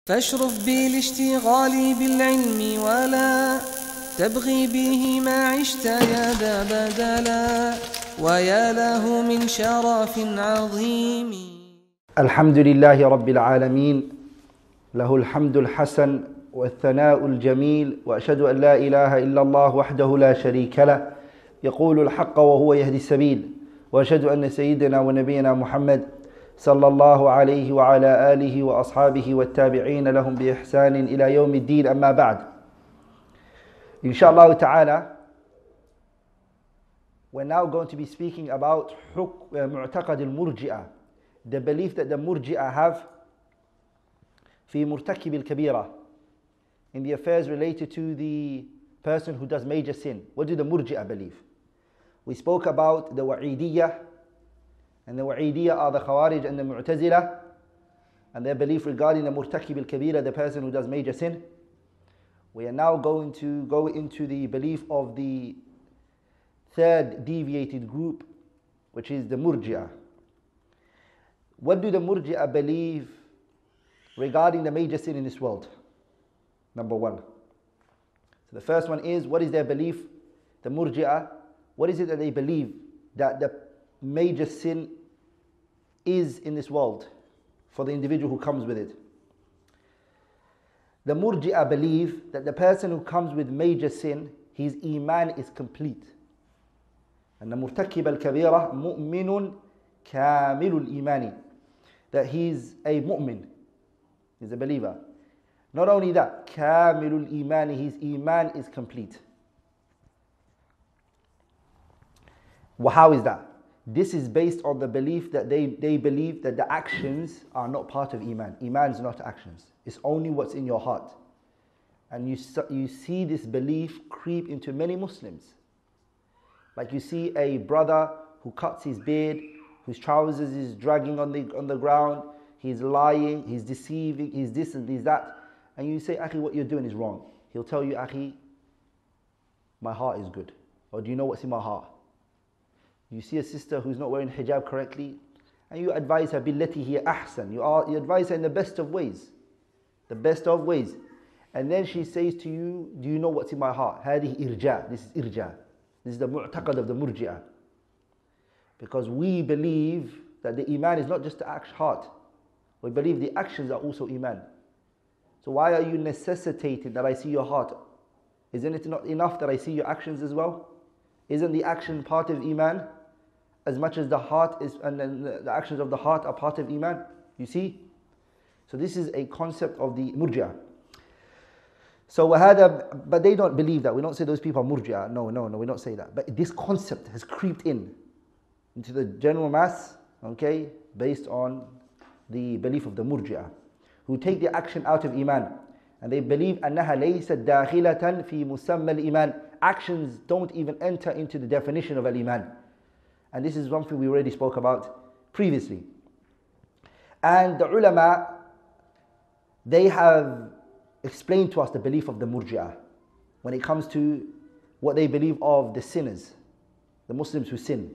فاشرف بالاشتغال بالعلم ولا تبغي به ما عشت يا ذا بدلا ويا له من شرف عظيم. الحمد لله رب العالمين، له الحمد الحسن والثناء الجميل، وأشهد أن لا إله إلا الله وحده لا شريك له يقول الحق وهو يهدي السبيل، وأشهد أن سيدنا ونبينا محمد صلى الله عليه وعلى آله وأصحابه والتابعين لهم بإحسان إلى يوم الدين. أما بعد، Inshallah ta'ala, we're now going to be speaking about mu'taqad al-murji'ah, the belief that the murji'ah have في مرتكب الكبيرة, in the affairs related to the person who does major sin. What do the murji'ah believe? We spoke about the wa'idiyah, and the wa'idiyah are the khawarij and the mu'tazilah, and their belief regarding the murtakib al-kabira, the person who does major sin. We are now going to go into the belief of the third deviated group, which is the murji'ah. What do the murji'ah believe regarding the major sin in this world? Number one. So the first one is, what is their belief? The murji'ah, what is it that they believe that the major sin is in this world for the individual who comes with it? The murji'ah believe that the person who comes with major sin, his iman is complete. And the murtakib al-kabira mu'minun kamilul imani, that he's a mu'min, he's a believer. Not only that, kamilul imani, his iman is complete. Well, how is that? This is based on the belief that they believe that the actions are not part of iman. Iman is not actions. It's only what's in your heart. And you see this belief creep into many Muslims. Like you see a brother who cuts his beard, whose trousers is dragging on the ground, he's lying, he's deceiving, he's this and he's that. And you say, Akhi, what you're doing is wrong. He'll tell you, Akhi, my heart is good. Or do you know what's in my heart? You see a sister who's not wearing hijab correctly, and you advise her billati hiya ahsan. You advise her in the best of ways. The best of ways. And then she says to you, do you know what's in my heart? Hadihi irja. This is irja. This is the mu'taqad of the murji'ah. Because we believe that the iman is not just the heart. We believe the actions are also iman. So why are you necessitated that I see your heart? Isn't it not enough that I see your actions as well? Isn't the action part of iman? As much as the heart is, and the actions of the heart are part of iman. You see? So this is a concept of the murji'ah. So but they don't believe that. We don't say those people are murji'ah. No, we don't say that. But this concept has creeped into the general mass, okay, based on the belief of the murji'ah, who take the action out of iman. And they believe أنها ليست داخلة في مسمى الإيمان. Actions don't even enter into the definition of al-iman. And this is something we already spoke about previously. And the ulama, they have explained to us the belief of the murji'ah when it comes to what they believe of the sinners, the Muslims who sin.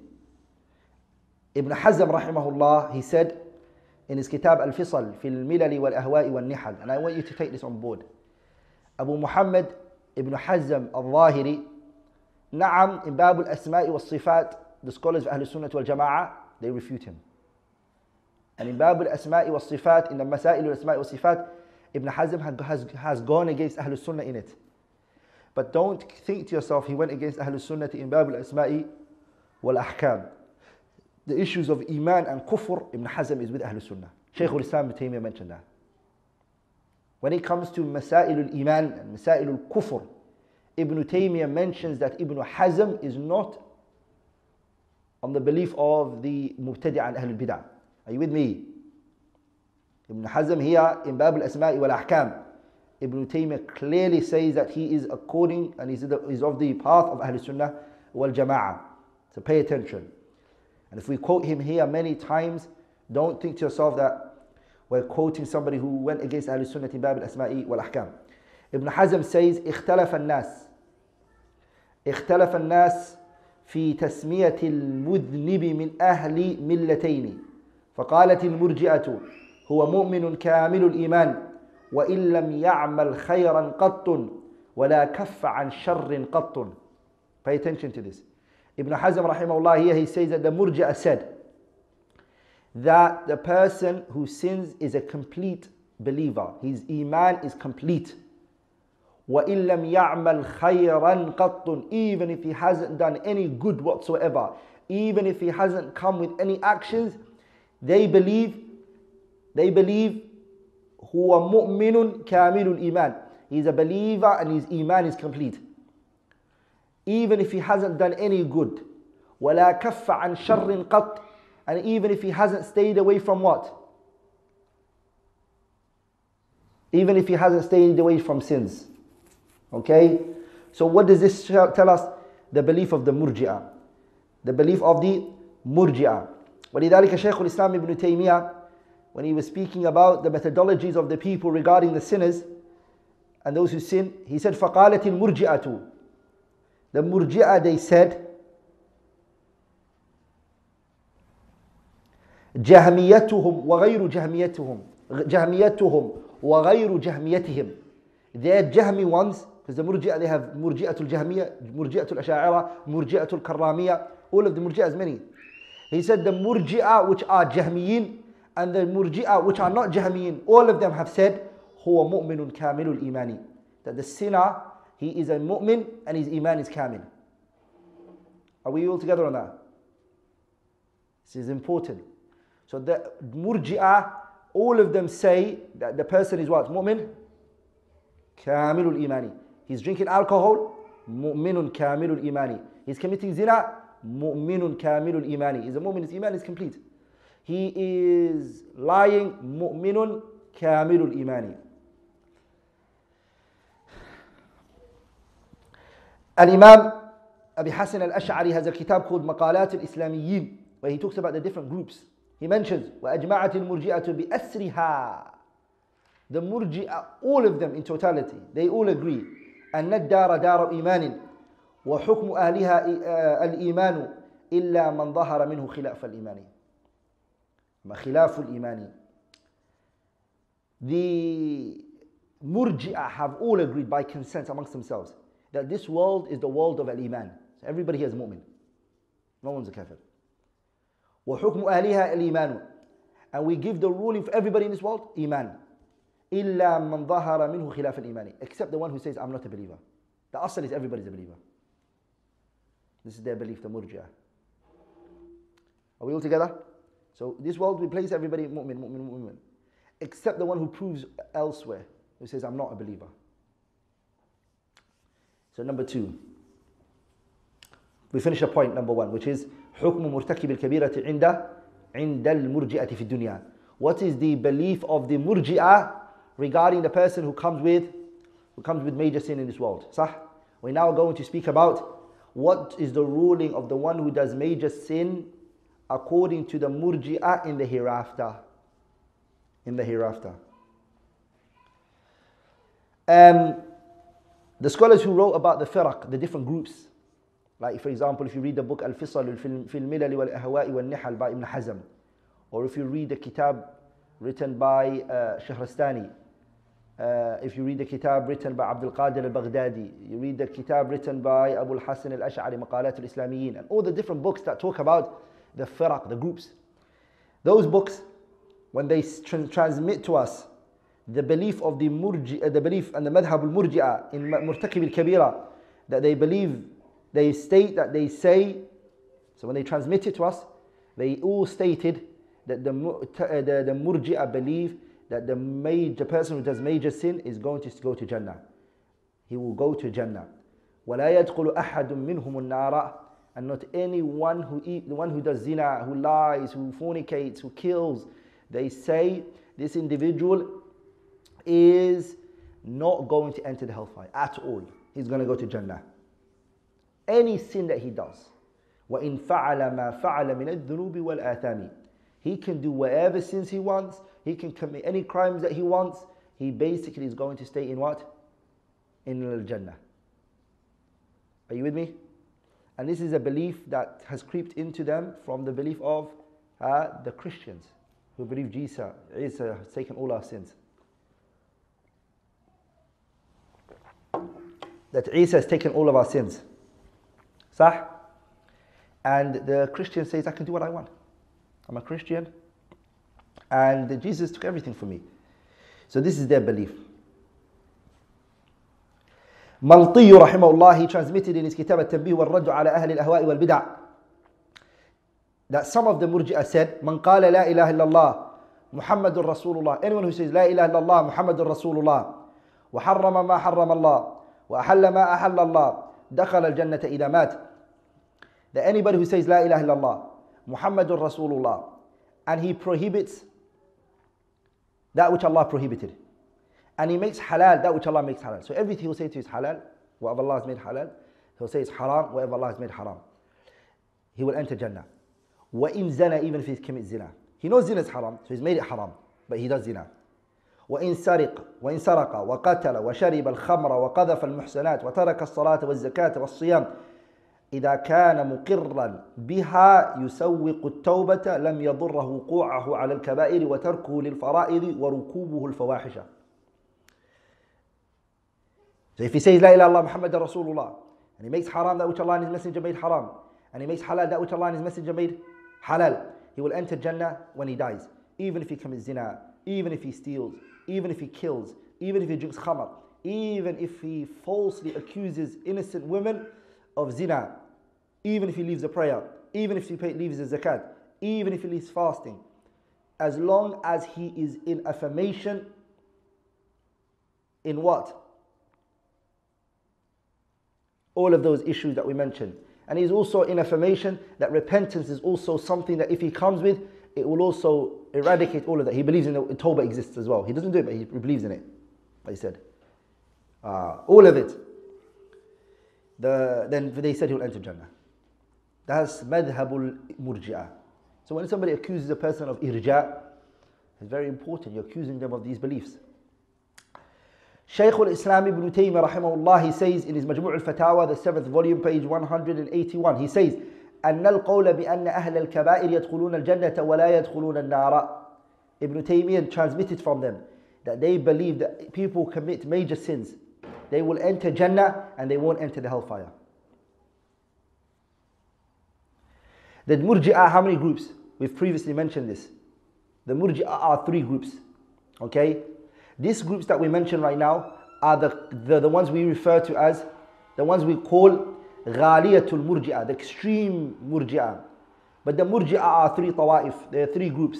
Ibn Hazm rahimahullah, he said in his kitab Al-Fisal fi al-milal wal-ahwa'i wal-nihal, and I want you to take this on board. Abu Muhammad Ibn Hazm al-Zahiri, na'am, in Bab al-Asma'i wal-Sifat, the scholars of Ahlul Sunnah wal-Jama'ah, they refute him. And in Bab al-Asma'i wal-Sifat, in the Masail al-Asma'i wal-Sifat, Ibn Hazm has gone against Ahlul Sunnah in it. But don't think to yourself he went against Ahlul Sunnah in Bab al-Asma'i wal-Ahkam. The issues of Iman and Kufr, Ibn Hazm is with Ahlul Sunnah. Shaykh al-Islam Ibn Taymiyyah mentioned that. When it comes to Masail al-Iman and Masail al-Kufr, Ibn Taymiyyah mentions that Ibn Hazm is not on the belief of the Mubtadi'ah and Ahlul Bid'ah. Are you with me? Ibn Hazm here in Bab al-Asma'i wal-Ahkam, Ibn Taymiyyah clearly says that he is according and is of the path of Ahlul Sunnah wal-Jama'ah. So pay attention. And if we quote him here many times, don't think to yourself that we're quoting somebody who went against Ahlul Sunnah in Bab al-Asma'i wal-Ahkam. Ibn Hazm says, اختلف الناس في تسمية المذنب من أهل ملتين فقالت المرجئة هو مؤمن كامل الإيمان وإن لم يعمل خيرا قط ولا كف عن شر قط. Pay attention to this. Ibn Hazm rahimahullah here, he says that the Murji'ah said that the person who sins is a complete believer. His iman is complete. وَإِن لَمْ يَعْمَلْ خَيْرًا قَطٌ. Even if he hasn't done any good whatsoever, even if he hasn't come with any actions, they believe هُوَ مُؤْمِنٌ كَامِلُ الْإِيمَانِ. He's a believer and his iman is complete. Even if he hasn't done any good. وَلَا كَفَّ عَنْ شَرٍ قَطٍ. And even if he hasn't stayed away from what? Even if he hasn't stayed away from sins. Okay? So what does this tell us? The belief of the Murji'ah. The belief of the Murji'ah. وَلِذَلِكَ شيخ الإسلام ibn Taymiyyah, when he was speaking about the methodologies of the people regarding the sinners and those who sin, he said, فَقَالَتِ الْمُرْجِئَةُ. The Murji'ah, they said, جهميتهم وغير جهميتهم وغير جهميتهم. They're Jahmi ones, because the Murji'ah, they have Murji'atul Jahmiyyah, Murji'atul Asha'ira, Murji'atul Karramiyya, all of the Murji'ahs many. He said the Murji'ah which are Jahmiyin and the Murji'ah which are not Jahmiyin, all of them have said, هو مؤمن كامل الإيمان. That the sinner, he is a mu'min and his iman is kamil. Are we all together on that? This is important. So the Murji'ah, all of them say that the person is what? Mu'min? Kamilul imani. He's drinking alcohol? Mu'minun kamilul imani. He's committing zina? Mu'minun kamilul imani. He's a mu'min, his iman is complete. He is lying? Mu'minun kamilul imani. Al-Imam Abi Hassan al-Ash'ari has a kitab called Maqalat al-Islamiyyin, where he talks about the different groups. He mentions وَأَجْمَعَتِ الْمُرْجِئَةُ بِأَسْرِهَا. The Murji'ah, all of them in totality, they all agree أَنَّ الدَّارَ دَارُ إِيمَانٍ وَحُكْمُ أَهْلِهَا الْإِيمَانُ إِلَّا مَنْ ظَهَرَ مِنْهُ خِلَافُ الْإِيمَانِ. خِلَافُ الْإِيمَانِ. The Murji'ah have all agreed by consent amongst themselves that this world is the world of al-Iman. So everybody here is a mu'min. No one's a kafir. وَحُكْمُ أَهْلِهَا الْإِيمَانُ. And we give the ruling for everybody in this world, Iman. إِلَّا مَنْ ظَهَرَ مِنْهُ خِلَافَ الْإِيمَانِ. Except the one who says, I'm not a believer. The asl is everybody's a believer. This is their belief, the Murji'ah. Are we all together? So this world, we place everybody mu'min, mu'min, mu'min. Except the one who proves elsewhere, who says, I'm not a believer. So number two, we finish a point number one, which is حكم مرتكب الكبيرة عند المرجئة في الدنيا. What is the belief of the Murji'ah regarding the person who comes with major sin in this world? صح? We're now going to speak about what is the ruling of the one who does major sin according to the Murji'ah in the hereafter. In the hereafter. The scholars who wrote about the firaq, the different groups, like for example, if you read the book Al-Fisal fi al-Milal wal-Ahwa'i wal-Nihal by Ibn Hazm, or if you read the kitab written by Shahrastani, if you read the kitab written by Abdul Qadir al-Baghdadi, you read the kitab written by Abu al-Hasan al-Ash'ari, Maqalat al-Islamiyyin, and all the different books that talk about the firaq, the groups. Those books, when they transmit to us the belief of the Murji'ah, the belief and the madhab al-Murji'ah in Murtakib al-Kabira, that they believe, they state that they say, so when they transmit it to us, they all stated that the Murji'ah believe that the person who does major sin is going to go to Jannah. He will go to Jannah. وَلَا يَدْخُلُ أَحَدٌ مِّنْهُمُ النَّارَ. And not anyone the one who does zina, who lies, who fornicates, who kills, they say this individual is not going to enter the hellfire at all. He's going to go to Jannah. Any sin that he does. وَإِن فَعَلَ مَا فَعَلَ مِنَ الذُّنُوبِ وَالْآثَامِ. He can do whatever sins he wants. He can commit any crimes that he wants. He basically is going to stay in what? In Al-Jannah. Are you with me? And this is a belief that has creeped into them from the belief of the Christians who believe Jesus has taken all our sins. that Isa has taken all of our sins. Sah? And the Christian says, I can do what I want. I'm a Christian, and Jesus took everything for me. So this is their belief. Malti rahimahullah, he transmitted in his kitab al-Tanbih wal-Raddu ala ahli al-ahwa'i wal-bid'ah that some of the murji'ah said, Man qala la ilaha illallah Muhammadur Rasulullah. Anyone who says la ilaha illallah Muhammadur Rasulullah wa harrama ma harrama Allah wa ahalla ma ahalla Allah dakhala al-jannata idha mat. That anybody who says la ilaha illallah Muhammadur Rasulullah and he prohibits that which Allah prohibited, and he makes halal that which Allah makes halal. So everything he'll say to you is halal, whatever Allah has made halal. He'll say it's haram, whatever Allah has made haram. He will enter Jannah. وَإِن زَنَا, even if he commits zina. He knows zina is haram, so he's made it haram, but he does zina. وإن سرق وقتل وشرب الخمر وقذف المحسنات وترك الصلاة والزكاة والصيام إذا كان مقرا بها يسوق التوبة لم يضره وقوعه على الكبائر وتركه للفرائض وركوبه الفواحش. So if he says La ilaha illallah Muhammad Rasulullah and he makes haram that which Allah and His Messenger made haram, and he makes halal that which Allah and His Messenger made halal, he will enter Jannah when he dies, even if he commits zina, even if he steals, even if he kills, even if he drinks khamr, even if he falsely accuses innocent women of zina, even if he leaves a prayer, even if he leaves a zakat, even if he leaves fasting, as long as he is in affirmation in what? All of those issues that we mentioned. And he's also in affirmation that repentance is also something that if he comes with, it will also eradicate all of that. He believes in Tawbah exists as well. He doesn't do it, but he believes in it, like he said. All of it. Then they said he will enter Jannah. That's madhabul murji'ah. So when somebody accuses a person of irja', it's very important. You're accusing them of these beliefs. Shaykh al-Islam ibn Taymiyyah rahimahullah, he says in his Majmu' al-Fatawa, the 7th volume, page 181, he says, أن القول بأن أهل الكبائر يدخلون الجنة ولا يدخلون النار. Ibn Taymiyyah transmitted from them that they believe that people who commit major sins, they will enter Jannah and they won't enter the hellfire. The Murji'ah, how many groups? We've previously mentioned this. The Murji'ah are 3 groups. Okay? These groups that we mentioned right now are the ones we refer to as, the ones we call Ghaliyatul Murji'ah, the extreme Murji'ah. But the Murji'ah are 3 tawa'if, there are 3 groups.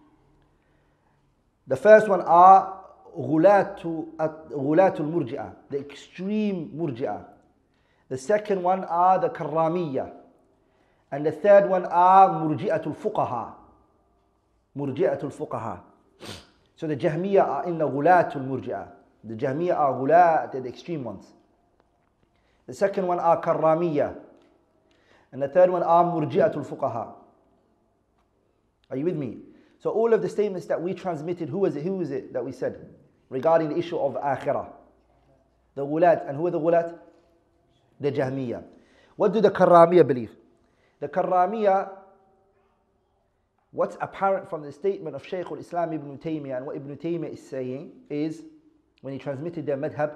The first one are Ghulatul Murji'ah, the extreme Murji'ah. The second one are the Karramiyya. And the third one are Murji'atul Fuqaha. Murji'atul Fuqaha. So the Jahmiyyah are in the Ghulatul Murji'ah. The Jahmiyyah are Ghulat, they're the extreme ones. The second one are Karramiyya. And the third one are Murji'atul Fuqaha. Are you with me? So all of the statements that we transmitted, who is it that we said regarding the issue of Akhirah? The Ghulat. And who are the Ghulat? The Jahmiyyah. What do the Karramiyya believe? The Karramiyya, what's apparent from the statement of Shaykh al-Islam ibn Taymiyyah and what Ibn Taymiyyah is saying is, when he transmitted their madhab,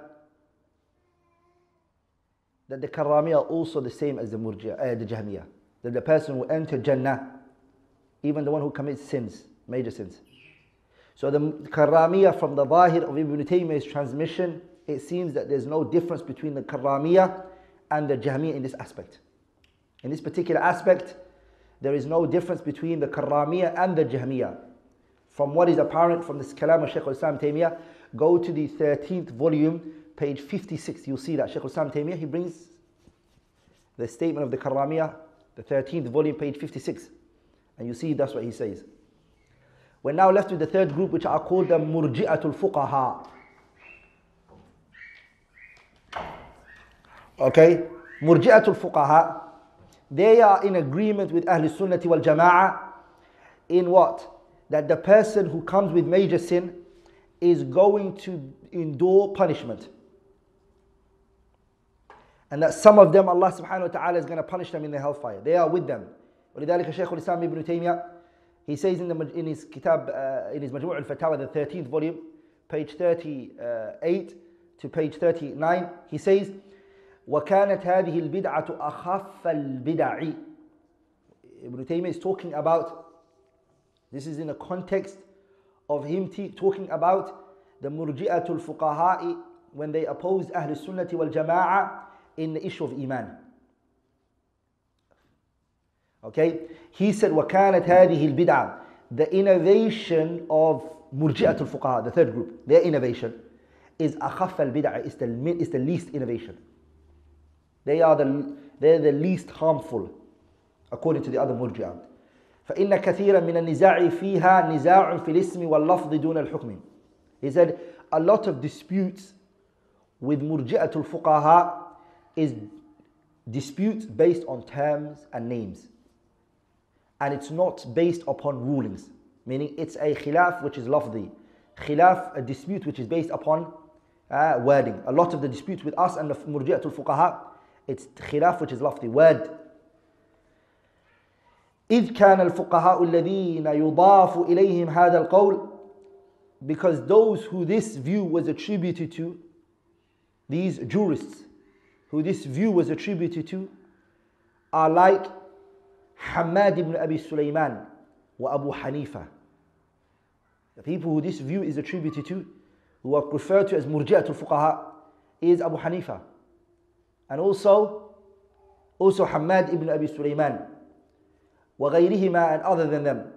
that the Karramiyya are also the same as the Jahmiyyah. That the person will enter Jannah, even the one who commits sins, major sins. So the Karramiyya, from the Zahir of Ibn Taymiyyah's transmission, it seems that there's no difference between the Karramiyya and the Jahmiyyah in this aspect. In this particular aspect, there is no difference between the Karramiyya and the Jahmiyyah. From what is apparent from this Kalam of Shaykh al-Islam Taymiyyah, go to the 13th volume, page 56. You'll see that Shaykh al-Islam Taymiyyah, he brings the statement of the Karramiyya, the 13th volume, page 56. And you see that's what he says. We're now left with the third group, which are called the Murji'atul Fuqaha. Okay? Murji'atul Fuqaha, they are in agreement with Ahlul Sunnati wal Jama'ah in what? That the person who comes with major sin is going to endure punishment. And that some of them, Allah subhanahu wa ta'ala is going to punish them in the hellfire. They are with them. ولذلك Shaykh al-Islam ibn Taymiyyah, he says in his kitab, in his Majmu' al-Fatawa, the 13th volume, page 38 to page 39, he says, وَكَانَتْ هَذِهِ الْبِدْعَةُ أَخَفَّ الْبِدَعِ. Ibn Taymiyyah is talking about, this is in the context of him talking about the Murji'atul Fuqaha'i when they opposed Ahl Sunnati wal Jama'ah in the issue of Iman. Okay, he said, وَكَانَتْ هَذِهِ الْبِدْعَةُ. The innovation of Murji'atul Fuqaha, the third group, their innovation is أخف البدع, is the least innovation. They're the least harmful, according to the other Murji'ah. فإن كثيرا من النزاع فيها نزاع في الاسم واللفظ دون الحكم. He said, a lot of disputes with Murji'atul Fuqaha is disputes based on terms and names. And it's not based upon rulings. Meaning it's a khilaf which is lafzi. Khilaf, a dispute which is based upon wording. A lot of the disputes with us and the Murji'atul Fuqaha, it's khilaf which is lafzi, word. إذ كان الفقهاء الذين يضاف إليهم هذا القول, because those who this view was attributed to, these jurists who this view was attributed to, are like Hammad ibn Abi Sulaiman wa Abu Hanifa. The people who this view is attributed to, who are referred to as Murji'atul Fuqaha, is Abu Hanifa. And also Hammad ibn Abi Sulaiman. وغيرهما, and other than them.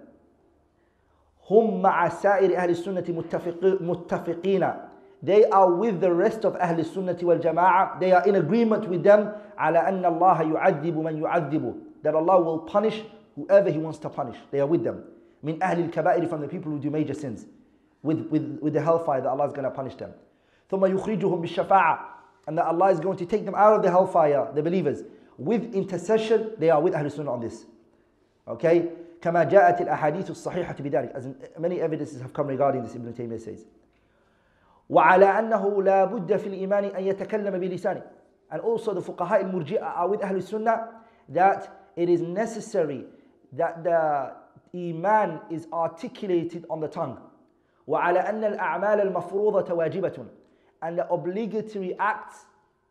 هم مع سائر أهل السنة متفقين. They are with the rest of أهل السنة والجماعة. They are in agreement with them على أن الله يعذب من يعذب. That Allah will punish whoever He wants to punish. They are with them. من أهل الكبائر, from the people who do major sins. With the hellfire that Allah is going to punish them. ثم يخرجهم بالشفاعة. And that Allah is going to take them out of the hellfire, the believers. With intercession, they are with أهل السنة on this. Okay, كما جاءت الأحاديث الصحيحة بذلك, as many evidences have come regarding this. Ibn Taymiyyah says, وعلى أنه لا بد في الإيمان أن يتكلم بلسانه. And also the fuqaha al-murji'ah are with Ahlul Sunnah that it is necessary that the iman is articulated on the tongue. وعلى أن الأعمال المفروضة واجبة. And the obligatory acts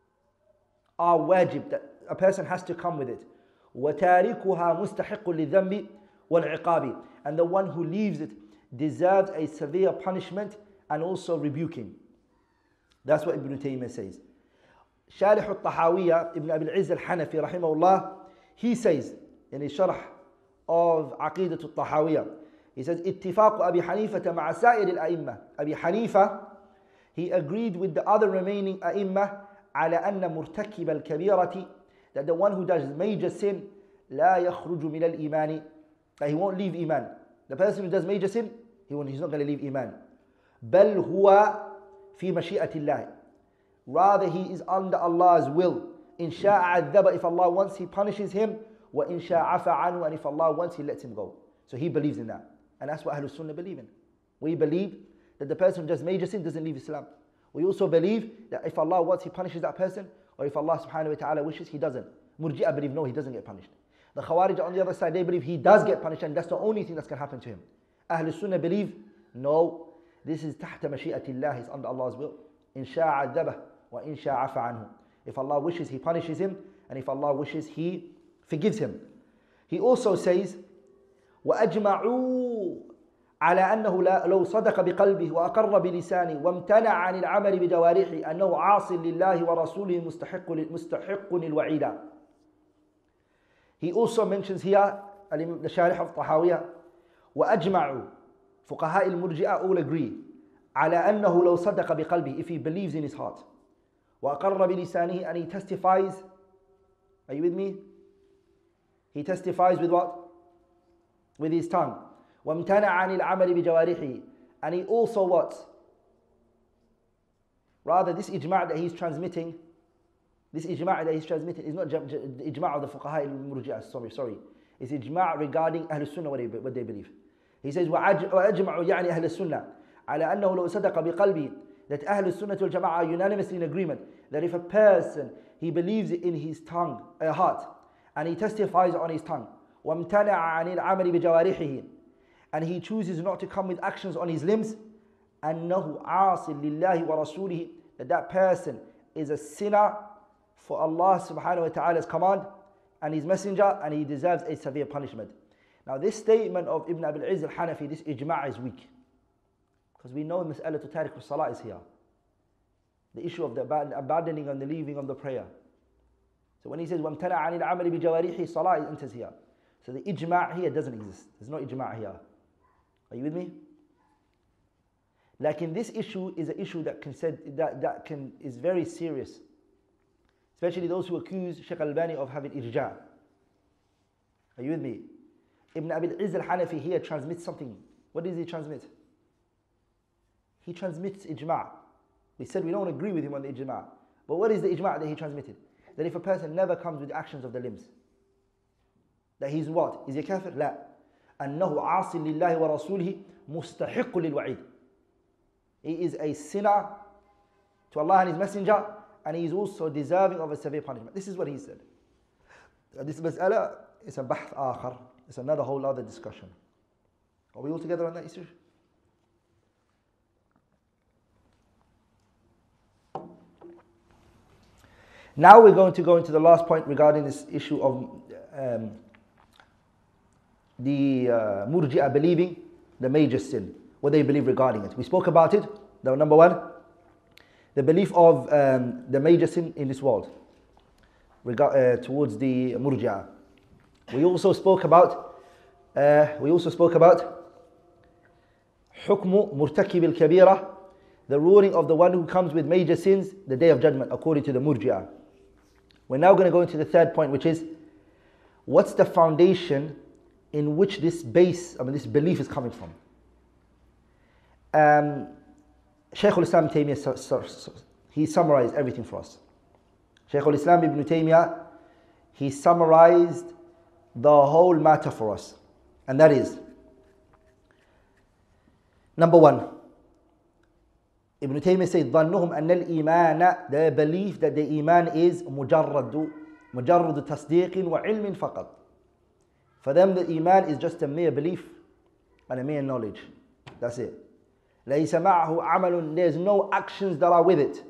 are wajib, that a person has to come with it. وَتَارِكُهَا مُسْتَحِقٌ لِلذَّنْبِ وَالْعِقَابِ. And the one who leaves it deserves a severe punishment and also rebuking. That's what Ibn Taymiyyah says. Sharih al-Tahawiyya, Ibn Abi al-Izz al-Hanafi rahimahullah, he says in his sharh of Aqidat al-Tahawiyya, he says, اتفاق أبي حنيفة مع سائر الأئمة. Abi Hanifa, he agreed with the other remaining أئمة على أن مرتكب الكبيرة, that the one who does major sin, لا يخرج من الإيمان, that he won't leave Iman. The person who does major sin, he's not going to leave Iman. بل هو في مشيئة الله. Rather he is under Allah's will. إن شاء عذب, if Allah wants He punishes him. وإن شاء عفى عنه, and if Allah wants He lets him go. So he believes in that. And that's what Ahlul Sunnah believe in. We believe that the person who does major sin doesn't leave Islam. We also believe that if Allah wants He punishes that person, or if Allah subhanahu wa ta'ala wishes, He doesn't. Murji'ah believe no, he doesn't get punished. The Khawarij on the other side, they believe he does get punished, and that's the only thing that's going to happen to him. Ahlul Sunnah believe no, this is تحت مشيئة الله, he's under Allah's will. إن شاء عذبه وإن شاء عفى عنه. If Allah wishes, He punishes him, and if Allah wishes, He forgives him. He also says, وأجمعوا على أنه لو صدق بقلبه وأقر بلسانه وامتنع عن العمل بجوارحه أنه عاص لله ورسوله مستحق الوعيد. He also mentions here, the Sharih of Tahawiyah, وأجمعوا, فقهاء المرجئة all agree, على أنه لو صدق بقلبه, if he believes in his heart, وأقر بلسانه, and he testifies, are you with me? He testifies with what? With his tongue. وَامْتَنَعَ عَنِ الْعَمَلِ بِجَوَارِحِهِ. And he also what? Rather, this ijma' that he's transmitting, is not the ijma' of the fuqaha al-murji'ah, sorry. It's ijma' regarding Ahlul Sunnah, what they believe. He says, وَأَجْمَعُ يعني أهل السنة على أنه لو صدق بقلبه, that Ahlul Sunnah wal Jama'ah are unanimously in agreement that if a person, he believes it in his tongue, heart, and he testifies on his tongue, وَامْتَنَعَ عَنِ الْعَمَلِ بِجَوَارِحِهِ, and he chooses not to come with actions on his limbs, أَنَّهُ عَاصٍ لِلَّهِ وَرَسُولِهِ, that person is a sinner for Allah subhanahu wa ta'ala's command and His messenger, and he deserves a severe punishment. Now this statement of Ibn Abil Izz al-Hanafi, this ijma' is weak. Because we know mas'alatu tariq al-salah is here. The issue of the abandoning and the leaving of the prayer. So when he says, وَامْتَنَعَ عَنِ الْعَمَلِ بِجَوَارِحِ, salah enters here. So the ijma' here doesn't exist. There's no ijma' here. Are you with me? Like in this issue is an issue that is very serious. Especially those who accuse Shaykh al-Albani of having irja'. Are you with me? Ibn Abil Izz al-Hanafi here transmits something. What does he transmit? He transmits ijma'. We said we don't agree with him on the ijma'. But what is the ijma' that he transmitted? That if a person never comes with actions of the limbs, that he's what? Is he kafir? لا. أنه عاص لله ورسوله مستحق للوعيد. He is a sinner to Allah and His Messenger, and he is also deserving of a severe punishment. This is what he said. This mas'ala is a bahth آخر. It's another whole other discussion. Are we all together on that issue? Now we're going to go into the last point regarding this issue of the Murji'ah believing the major sin, what they believe regarding it. We spoke about it. The number one, the belief of the major sin in this world towards the Murji'ah. We also spoke about حكم مرتكب الكبيرة, the ruling of the one who comes with major sins the day of judgment according to the Murji'ah. We're now going to go into the third point, which is what's the foundation in which this belief is coming from. Shaykh al-Islam Ibn Taymiyyah, he summarized everything for us. Shaykh al-Islam Ibn Taymiyyah, he summarized the whole matter for us. And that is, number one, Ibn Taymiyyah said, ظَنُّهُمْ أَنَّ الْإِيمَانَ, their belief that the iman is مُجَرَّدُ تَصْدِيقٍ وَعِلْمٍ فَقَطٍ. For them, the iman is just a mere belief and a mere knowledge. That's it. لَيْسَ مَعَهُ عَمَلٌ, there's no actions that are with it.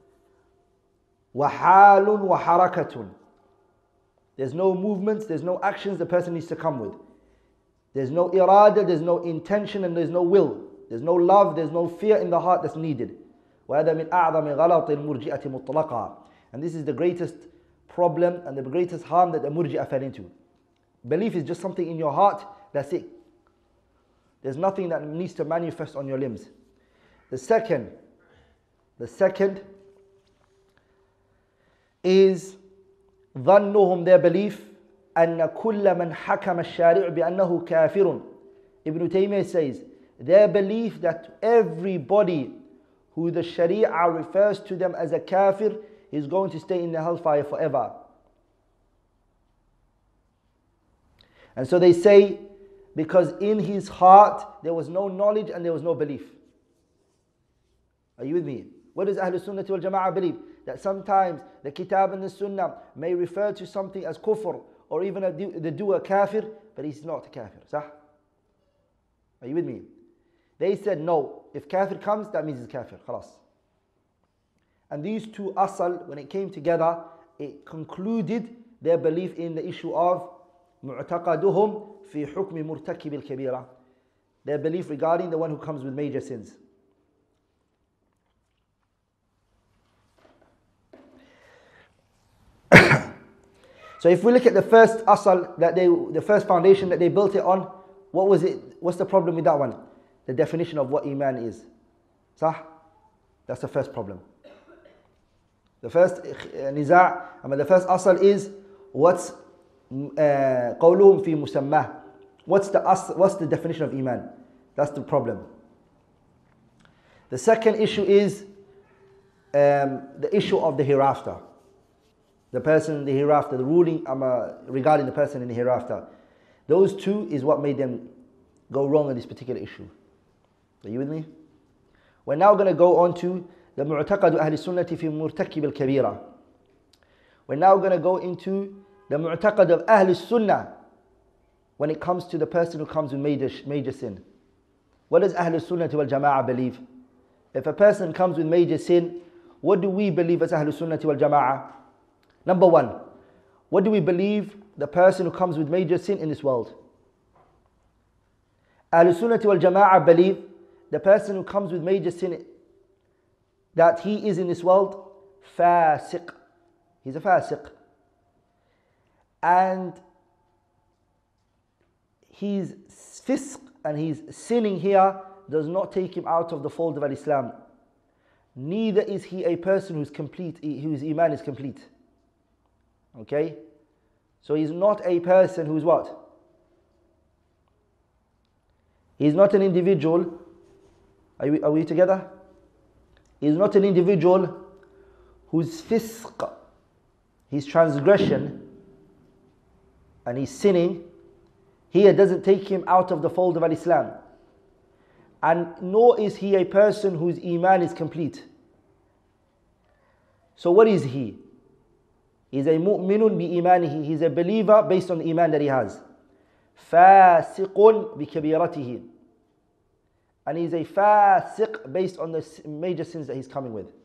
وَحَالٌ وَحَرَكَةٌ, there's no movements, there's no actions the person needs to come with. There's no irada, there's no intention, and there's no will. There's no love, there's no fear in the heart that's needed. وَهَذَا مِنْ أَعْظَمِ غَلَطِ الْمُرْجِئَةِ مُطْلَقًا. And this is the greatest problem and the greatest harm that the Murji'ah fell into. Belief is just something in your heart, that's it. There's nothing that needs to manifest on your limbs. The second is ظنهم, their belief, أن كل من حكم الشارع بأنه كافر. Ibn Taymiyyah says, their belief that everybody who the Sharia refers to them as a kafir is going to stay in the hellfire forever. And so they say, because in his heart there was no knowledge and there was no belief. Are you with me? What does Ahlul Sunnah wal Jama'ah believe? That sometimes the Kitab and the Sunnah may refer to something as kufr, or even the doer kafir, but he's not a kafir. Sah? Are you with me? They said no, if kafir comes, that means he's kafir. Khalas. And these two asal, when it came together, it concluded their belief in the issue of mu'taqaduhum fi hukmi murtakib al-kabira, their belief regarding the one who comes with major sins. So if we look at the first asal, the first foundation that they built it on, what was it? What's the problem with that one? The definition of what iman is. Sah? That's the first problem. The first niza', the first asal is what's قولهم في مسماه. What's the definition of iman? That's the problem. The second issue is the issue of the hereafter. The person in the hereafter, the ruling regarding the person in the hereafter. Those two is what made them go wrong on this particular issue. Are you with me? We're now going to go on to the mu'taqadu ahli sunnati fi murtakib al-kabira. We're now going to go into the mu'taqad of ahli sunnah when it comes to the person who comes with major sin. What does ahli sunnah wal jama'ah believe? If a person comes with major sin, what do we believe as ahli sunnah wal jama'ah? Number one, what do we believe the person who comes with major sin in this world? Ahlul Sunnah wal Jama'ah believe the person who comes with major sin, that he is in this world fasiq. He's a fasiq. And his fisq and his sinning here does not take him out of the fold of Islam. Neither is he a person who's complete, whose iman is complete. Okay? So he's not a person who's what? He's not an individual. Are we together? He's not an individual whose fisq, his transgression, and his sinning here doesn't take him out of the fold of Islam. And nor is he a person whose iman is complete. So what is he? He's a mu'minun bi imanihi. He's a believer based on the iman that he has. Fasiqun bi kabiratihi. And he's a fasiq based on the major sins that he's coming with.